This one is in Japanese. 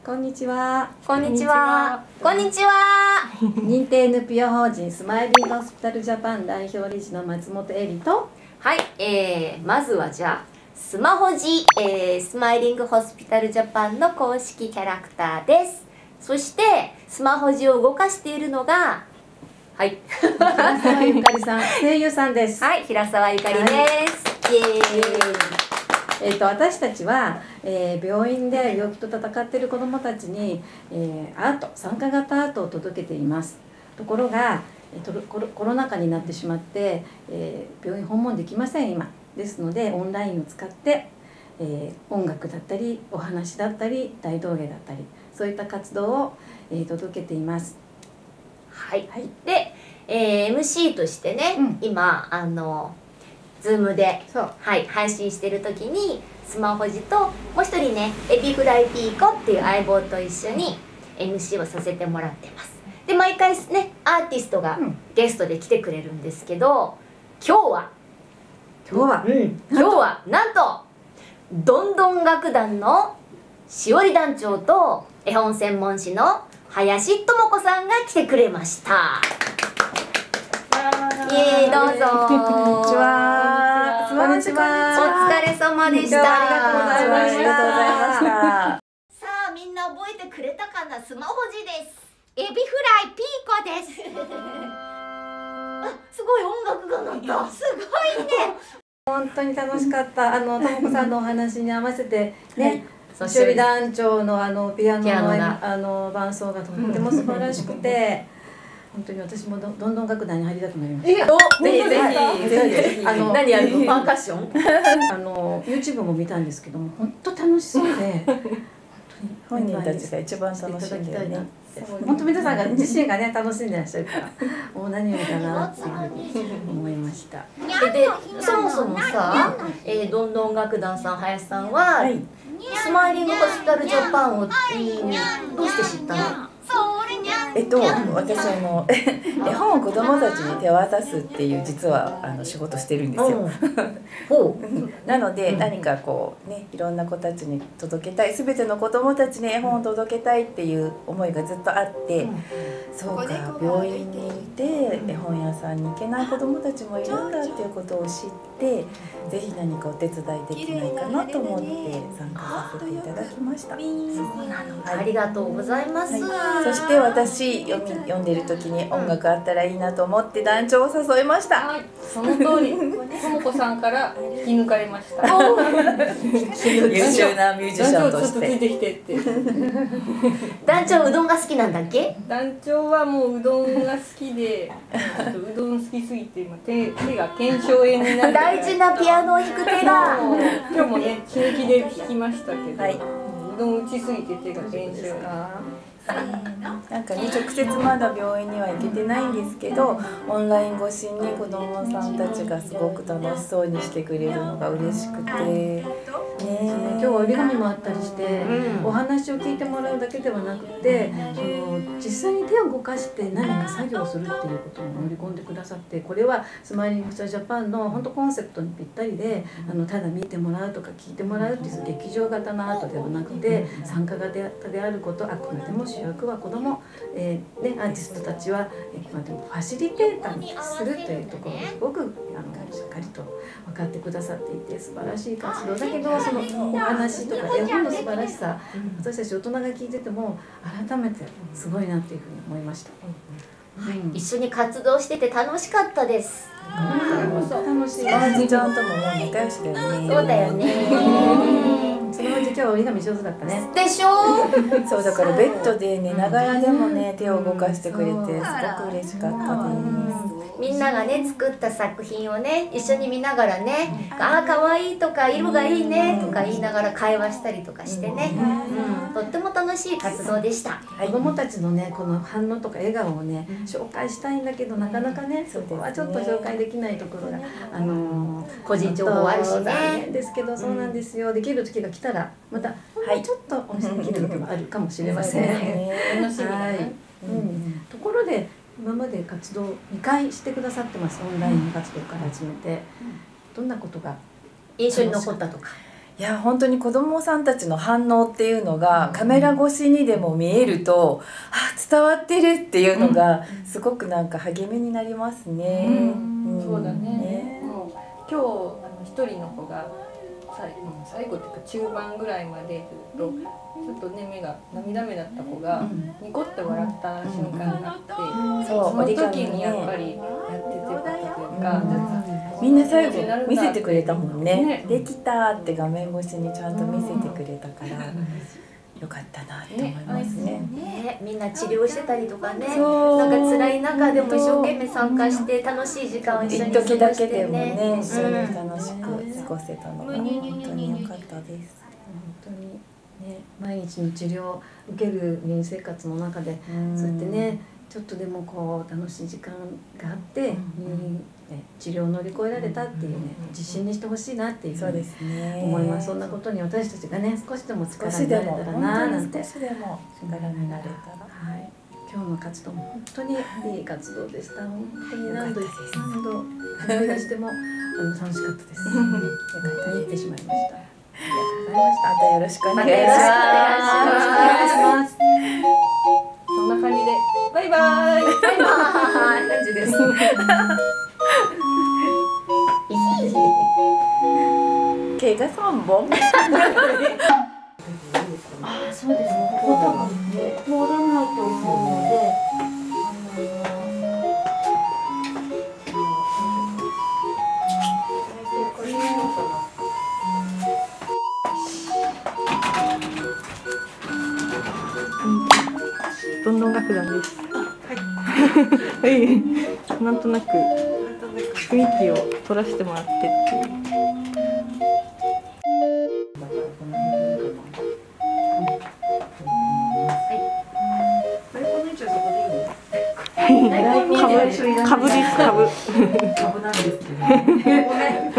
こんにちは。 こんにちは。こんにちは。 認定 NPO 法人スマイリングホスピタルジャパン代表理事の松本恵里と。 はい、まずはじゃあスマホジ、スマイリングホスピタルジャパンの公式キャラクターです。そしてスマホジを動かしているのが、はい、 平沢ゆかりさん、声優さんです。 はい、平沢ゆかりです。イエーイ。 私たちは、病院で病気と闘っている子どもたちに、アート、参加型アートを届けています。ところが、コロナ禍になってしまって、病院訪問できません今。ですのでオンラインを使って、音楽だったりお話だったり大道芸だったりそういった活動を、届けています。 はい、はい、で、MC としてね、今Zoom で、はい、配信してる時にスマホジともう一人ねエビフライピーコっていう相棒と一緒に MC をさせてもらってます。で毎回ねアーティストがゲストで来てくれるんですけど、今日はなんとどんどん楽団のしおり団長と絵本専門誌の林智子さんが来てくれました。どうぞ。 こんにちは。 お疲れ様でした。 ありがとうございました。 さあみんな覚えてくれたかな。スマホジです。エビフライピーコです。あ、すごい音楽が鳴った。すごいね。 本当に楽しかった。ともこさんのお話に合わせてね、しおり団長のピアノの伴奏がとっても素晴らしくて。本当に私もどんどん楽団に入りたくなりました。 ぜひ何やるの？パーカッション ？YouTube も見たんですけども本当楽しそうで、 本人たちが一番楽しんでるね。 本当皆さんが自身がね楽しんでらっしゃるからもう何よりだなっていうふうに思いました。 でそもそもさ、どんどん楽団さん林さんはスマイリングホスピタルジャパンをどうして知ったの？ 私絵本を子どもたちに手渡すっていう実は仕事してるんですよ。なので何かこうねいろんな子たちに届けたい、全ての子どもたちに絵本を届けたいっていう思いがずっとあって、そうか病院にいて絵本屋さんに行けない子どもたちもいるんだっていうことを知って、ぜひ何かお手伝いできないかなと思って参加させていただきました。 そうなの。ありがとうございます。 そして私読んでる時に音楽あったらいいなと思って団長を誘いました。 はい、その通り。ともこさんから引き抜かれました。 優秀なミュージシャンとして。 団長ちょっとついてきてって。 団長うどんが好きなんだっけ？ 団長はもううどんが好きで、うどん好きすぎて今手が腱鞘炎になって。 大事なピアノを弾く手が。 今日もね死ぬ気で弾きましたけど、うどん打ちすぎて手が腱鞘炎。 なんかね直接まだ病院には行けてないんですけど、オンライン越しに子どもさんたちがすごく楽しそうにしてくれるのが嬉しくて。 今日は折り紙もあったりして、お話を聞いてもらうだけではなくて実際に手を動かして何か作業をするっていうことを盛り込んでくださって、これはスマイリングホスピタルジャパンの本当コンセプトにぴったりで、ただ見てもらうとか聞いてもらうっていう劇場型のアートではなくて、参加型であること、あくまでも主役は子ども、アーティストたちはファシリテーターにするというところがすごくしっかりと分かってくださっていて素晴らしい活動だけど、そのお話とか絵本の素晴らしさ、私たち大人が聞いてても改めてすごいなっていうふうに思いました。 一緒に活動してて楽しかったです。 楽しい。 まーちゃんとももう仲良しだよね。 そうだよね。 そのうち今日は折り紙上手だったね。 でしょ？ そうだからベッドで寝ながらでもね手を動かしてくれてすごく嬉しかったです。 みんながね作った作品をね一緒に見ながらね、ああ可愛いとか色がいいねとか言いながら会話したりとかしてね、とっても楽しい活動でした。 子どもたちのねこの反応とか笑顔をね紹介したいんだけどなかなかねそこはちょっと紹介できないところが個人情報あるしね。 残念ですけど、そうなんですよ。できる時が来たらまたちょっとお見せできることもあるかもしれません。 楽しみだね。 ところで今まで活動2回してくださってます。オンライン活動から始めてどんなことが印象に残ったとか。 いや本当に子どもさんたちの反応っていうのがカメラ越しにでも見えると、伝わってるっていうのがすごくなんか励みになりますね。 そうだね。今日一人の子が最後っていうか中盤ぐらいまでずっとちょっとね目が涙目だった子がニコッと笑った瞬間があって、その時にやっぱりやっててよかったというか、 みんな最後見せてくれたもんね。できたって画面越しにちゃんと見せてくれたから。よかったなって思いますね。 みんな治療してたりとかね、なんか辛い中でも一生懸命参加して楽しい時間を一緒に過ごしてね。 一時だけでもね、一緒に楽しく過ごせたのが本当に良かったです。 本当にね、毎日の治療を受ける入院生活の中で、そうやってね、ちょっとでもこう楽しい時間があって、治療を乗り越えられたっていうね、自信にしてほしいなっていうふうに思います。そんなことに私たちがね、少しでも力になれたらななんて。 少しでも力になれたら。 今日の活動も本当にいい活動でした。本当に何度思い出しても楽しかったです。言ってしまいました。ありがとうございました。 またよろしくお願いします。 そんな感じでバイバイ。バイバイ。 感じです。 毛が3本。 そうですね。ここ多分通らないと思うので、 どんどん楽団です。はい。なんとなく雰囲気を取らせてもらってっていう。株です、株。 株なんですけど。